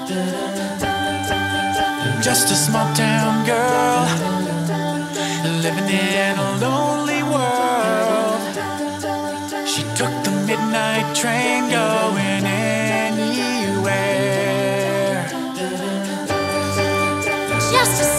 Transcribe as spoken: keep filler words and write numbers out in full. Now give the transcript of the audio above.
Just a small town girl living in a lonely world. She took the midnight train going anywhere. Just a